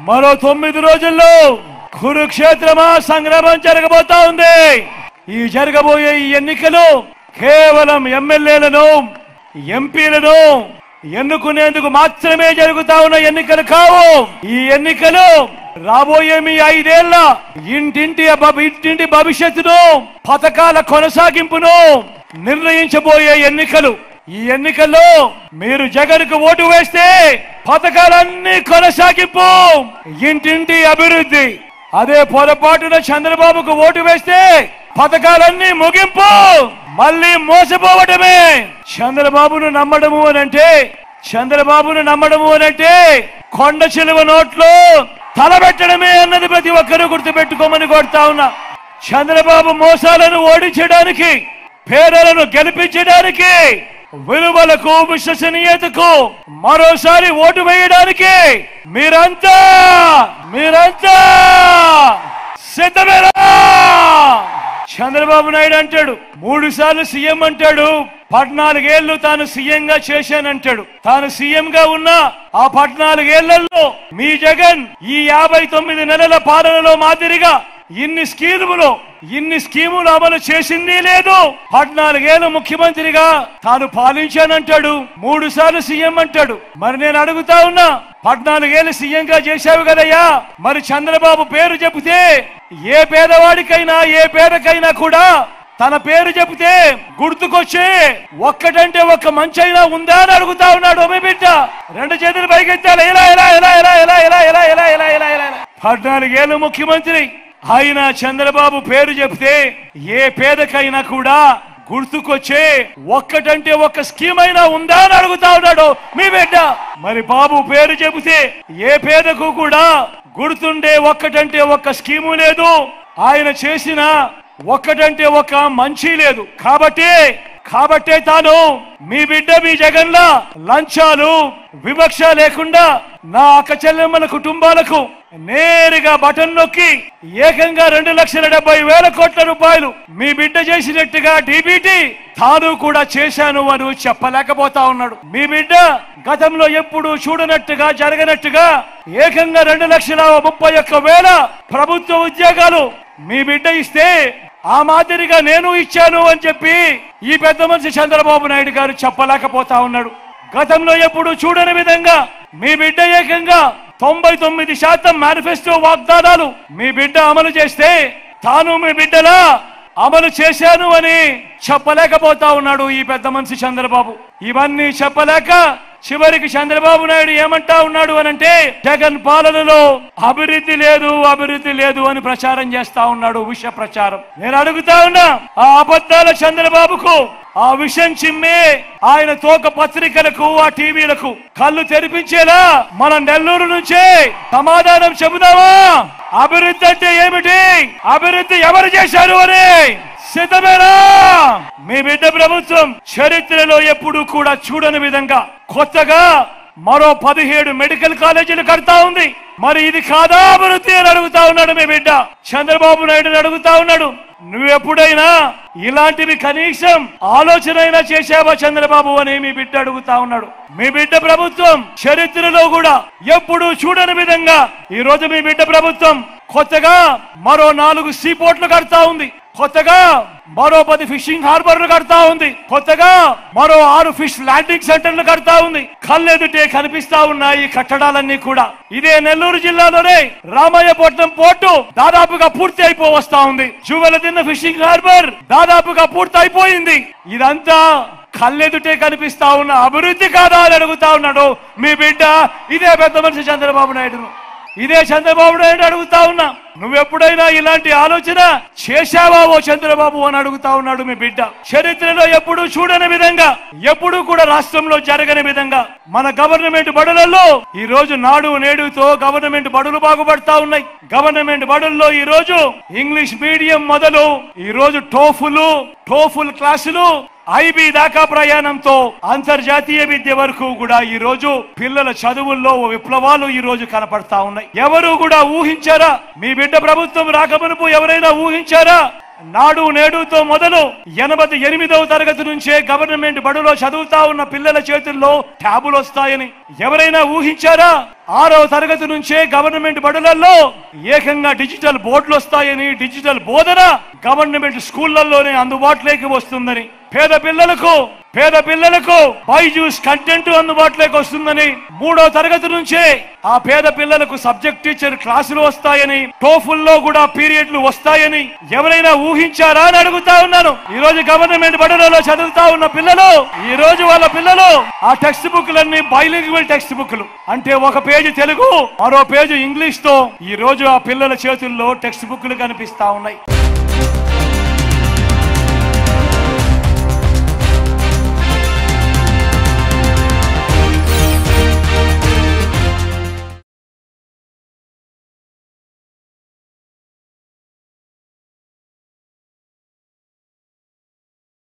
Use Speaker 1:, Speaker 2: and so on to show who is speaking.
Speaker 1: మరో 9 రోజుల్లో కురుక్షేత్రమా సంగ్రామం జరగబోతా ఉంది. ఈ జరగబోయే ఈ ఎన్నికలు కేవలం ఎమ్మెల్యేలను ఎంపీలను ఎన్నుకునేందుకు మాత్రమే జరుగుతా ఉన్న ఎన్నికలు కావు. ఈ ఎన్నికలు రాబోయే మీ 5 ఏళ్ల ఇంటింటి భవిష్యత్తును పథకాల కొనసాగింపును నిర్ణయించబోయే ఎన్నికలు. ఈ ఎన్నికల్లో మీరు జగన్కు ఓటు వేస్తే పథకాలన్నీ కొనసాగింపు, ఇంటింటి అభివృద్ధి. అదే పొరపాటున చంద్రబాబుకు ఓటు వేస్తే పథకాలన్నీ ముగింపు, మళ్ళీ మోసపోవటమే. చంద్రబాబును నమ్మడము అనంటే కొండ చిలువ నోట్లో తలబెట్టడమే అన్నది ప్రతి ఒక్కరూ గుర్తుపెట్టుకోమని కోరుతా ఉన్నా. చంద్రబాబు మోసాలను ఓడించడానికి, పేదలను గెలిపించడానికి, విలువలకు విశ్వసనీయతకు మరోసారి ఓటు వేయడానికి మీరంతా సిద్ధమేనా? చంద్రబాబు నాయుడు అంటాడు 3 సార్లు సీఎం అంటాడు, 14 ఏళ్లు తాను సీఎంగా చేశానంటాడు. తాను సీఎంగా ఉన్న ఆ 14 ఏళ్లలో మీ జగన్ ఈ 59 నెలల పాలనలో మాదిరిగా ఇన్ని స్కీములు అమలు చేసింది లేదు. 14 ఏళ్లు ముఖ్యమంత్రిగా తాను పాలించానంటాడు, 3 సార్లు సీఎం అంటాడు. మరి నేను అడుగుతా ఉన్నా, 14 ఏళ్లు సీఎంగా చేశావు కదయ్యా, మరి చంద్రబాబు పేరు చెబితే ఏ పేదవాడికైనా ఏ పేదకైనా కూడా తన పేరు చెబితే గుర్తుకొచ్చే ఒక్కటంటే ఒక్క మంచైనా ఉందా అని అడుగుతా ఉన్నాడు. మీ బిడ్డ 2 చేతులు పైకెత్తాలి. 14 ఏళ్లు ముఖ్యమంత్రి ఆయన చంద్రబాబు పేరు చెబితే ఏ పేదకైనా కూడా గుర్తుకొచ్చే ఒక్కటంటే ఒక్క స్కీమ్ అయినా ఉందా అని అడుగుతా ఉన్నాడు మీ బిడ్డ. మరి బాబు పేరు చెబితే ఏ పేదకు కూడా గుర్తుండే ఒక్కటంటే ఒక్క స్కీము లేదు, ఆయన చేసిన ఒక్కటంటే ఒక్క మంచి లేదు. కాబట్టే తాను మీ బిడ్డ మీ జగన్లా లంచాలు వివక్ష లేకుండా నా అక్క చెల్లెమ్మల కుటుంబాలకు నేరుగా బటన్ నొక్కి ఏకంగా 2,70,000 కోట్ల రూపాయలు మీ బిడ్డ చేసినట్టుగా డీబీటీ తాను కూడా చేశాను అని చెప్పలేకపోతా ఉన్నాడు. మీ బిడ్డ గతంలో ఎప్పుడు చూడనట్టుగా జరగనట్టుగా ఏకంగా 2,31,000 ప్రభుత్వ ఉద్యోగాలు మీ బిడ్డ ఇస్తే ఆ మాదిరిగా నేను ఇచ్చాను అని చెప్పి ఈ పెద్ద మనిషి చంద్రబాబు నాయుడు గారు చెప్పలేకపోతా ఉన్నాడు. గతంలో ఎప్పుడు చూడని విధంగా మీ బిడ్డ ఏకంగా 99% మేనిఫెస్టో వాగ్దానాలు మీ బిడ్డ అమలు చేస్తే తాను మీ బిడ్డలా అమలు చేశాను అని చెప్పలేకపోతా ఉన్నాడు ఈ పెద్ద మనిషి చంద్రబాబు. ఇవన్నీ చెప్పలేక చివరికి చంద్రబాబు నాయుడు ఏమంటా ఉన్నాడు అనంటే జగన్ పాలనలో అభివృద్ధి లేదు అని ప్రచారం చేస్తా ఉన్నాడు, విష ప్రచారం. నేను అడుగుతా ఉన్నా, ఆ అబద్ధాల చంద్రబాబుకు ఆ విషయం చిమ్మే ఆయన తోక పత్రికలకు ఆ టీవీలకు కళ్ళు తెరిపించేలా మన నెల్లూరు నుంచే సమాధానం చెబుదామా? అభివృద్ధి అంటే ఏమిటి, అభివృద్ధి ఎవరు చేశారు అని సిద్ధమేనా? మీ బిడ్డ ప్రభుత్వం చరిత్రలో ఎప్పుడు కూడా చూడని విధంగా కొత్తగా మరో 17 మెడికల్ కాలేజీలు కడతా ఉంది. మరి ఇది కాదా అభివృద్ధి అని అడుగుతా ఉన్నాడు మీ బిడ్డ. చంద్రబాబు నాయుడు అడుగుతా ఉన్నాడు, నువ్వెప్పుడైనా ఇలాంటివి కనీసం ఆలోచన అయినా చేశావా చంద్రబాబు అని మీ బిడ్డ అడుగుతా ఉన్నాడు. మీ బిడ్డ ప్రభుత్వం చరిత్రలో కూడా ఎప్పుడు చూడని విధంగా ఈ రోజు మీ బిడ్డ ప్రభుత్వం కొత్తగా మరో 4 సీ పోర్ట్లు కడతా ఉంది, కొత్తగా మరో 10 ఫిషింగ్ హార్బర్లు కడతా ఉంది, కొత్తగా మరో 6 ఫిష్ ల్యాండింగ్ సెంటర్లు కడతా ఉంది. కళ్ళెదుటే కనిపిస్తా ఉన్నాయి ఈ కట్టడాలన్నీ కూడా. ఇదే నెల్లూరు జిల్లాలోనే రామయ్యపట్నం పోర్టు దాదాపుగా పూర్తి వస్తా ఉంది. జువెలదిన్న ఫిషింగ్ హార్బర్ దాదాపుగా పూర్తి అయిపోయింది. ఇదంతా కళ్ళెదుటే కనిపిస్తా ఉన్న అభివృద్ధి కాదా అని అడుగుతా ఉన్నాడు మీ బిడ్డ. ఇదే పెద్ద మనిషి చంద్రబాబు నాయుడును, ఇదే చంద్రబాబు నాయుడు అడుగుతా ఉన్నా, నువ్వెప్పుడైనా ఇలాంటి ఆలోచన చేశావా ఓ చంద్రబాబు అని అడుగుతా ఉన్నాడు మీ బిడ్డ. చరిత్రలో ఎప్పుడు చూడని విధంగా, ఎప్పుడు కూడా రాష్ట్రంలో జరగని విధంగా మన గవర్నమెంట్ బడులలో ఈ రోజు నాడు నేడుతో గవర్నమెంట్ బడులు బాగుపడతా ఉన్నాయి. గవర్నమెంట్ బడుల్లో ఈ రోజు ఇంగ్లీష్ మీడియం మొదలు ఈ రోజు టోఫుల్ క్లాసులు ఐబీ దాకా ప్రయాణంతో అంతర్జాతీయ విద్య వరకు కూడా ఈ రోజు పిల్లల చదువుల్లో విప్లవాలు ఈ రోజు కనపడతా ఉన్నాయి. ఎవరు కూడా ఊహించారా? మీ బిడ్డ ప్రభుత్వం రాకమునుపు ఎవరైనా ఊహించారా నాడు నేడుతో మొదలు 88వ తరగతి నుంచే గవర్నమెంట్ బడులో చదువుతా ఉన్న పిల్లల చేతుల్లో ట్యాబులు వస్తాయని ఎవరైనా ఊహించారా? 6వ తరగతి నుంచే గవర్నమెంట్ బడులలో ఏకంగా డిజిటల్ బోర్డులు వస్తాయని, డిజిటల్ బోధన గవర్నమెంట్ స్కూళ్లలోనే అందుబాటులోకి వస్తుందని, పేద పిల్లలకు బైజూస్ కంటెంట్ అందుబాటులోకి వస్తుందని, 3వ తరగతి నుంచే ఆ పేద పిల్లలకు సబ్జెక్ట్ టీచర్ క్లాసులు వస్తాయని, టోఫుల్లో కూడా పీరియడ్లు వస్తాయని ఎవరైనా ఊహించారా అని అడుగుతా ఉన్నాను. ఈ రోజు గవర్నమెంట్ బడులలో చదువుతా ఉన్న పిల్లలు, ఈ రోజు వాళ్ళ పిల్లలు ఆ టెక్స్ట్ బుక్లన్నీ బైలింగ్వల్ టెక్స్ట్ బుక్లు, అంటే ఒక పేజీ తెలుగు, మరో పేజీ ఇంగ్లీష్ తో ఈ రోజు ఆ పిల్లల చేతుల్లో టెక్స్ట్ బుక్లు కనిపిస్తా ఉన్నాయి.